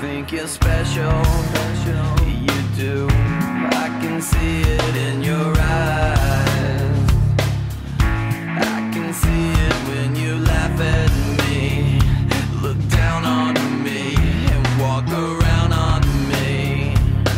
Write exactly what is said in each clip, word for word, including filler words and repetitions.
think you're special, you do. I can see it in your eyes. I can see it when you laugh at me, look down on me, and walk around on me.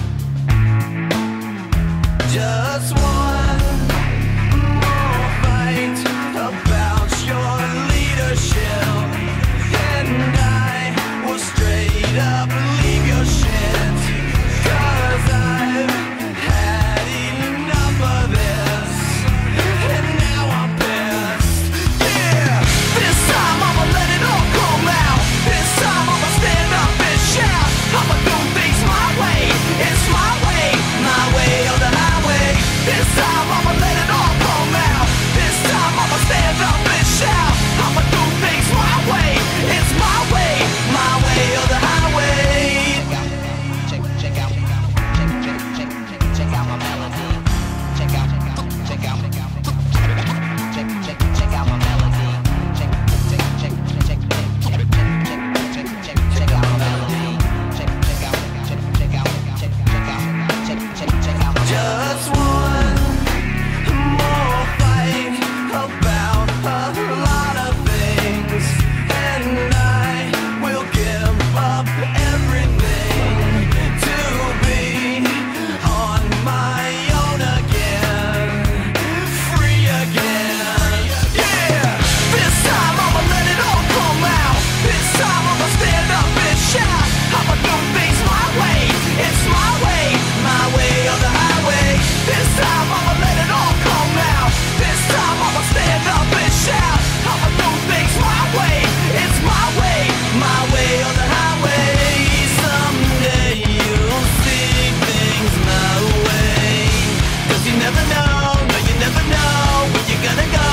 Just one more fight about your leadership, and I will straight up leave your shit. Cause I've had enough of this, and now I'm pissed. Yeah, this time I'ma let it all come out. This time I'ma stand up and shout. I'ma do things my way, it's my way, my way or the highway. This time I'ma let it all come out. This time I'ma stand up and shout. I'ma do things my way, it's my way, my way or the highway. Check, check out, check, check, check, check, check out my melody. Check out, check out, check, check, check out my melody. Check, check, check, check, check, check, check, check, check, check out my melody. Check, check out, check, check out, check, check out, check, check, check out my melody. Just one more fight about a lot of things, and I will give up everything to be on my own again, free again. Yeah, this time I'ma let it all come out. This time I'ma stand up and shout. I'ma do things my way, it's my way, my way or the highway. This time I'ma let it all come out. This time I'ma stand up and shout. I'ma do things my way, it's my way, my way or the highway. Someday you'll see things my way. Cause you never know, no you never know where you're gonna go.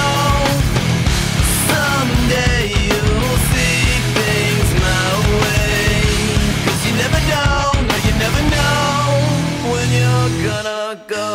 Someday you'll see things my way. Cause you never know, no you never know when you're gonna go.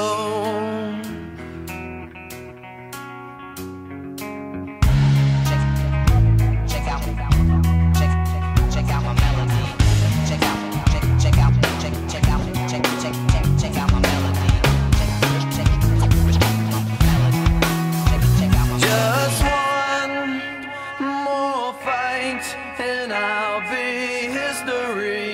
Check out, check, check out my melody. Check out, check, check out, check, check out, check, check, check, check out my melody. Check, check, check, check out my melody. Check, check out my melody. Just one more fight and I'll be history.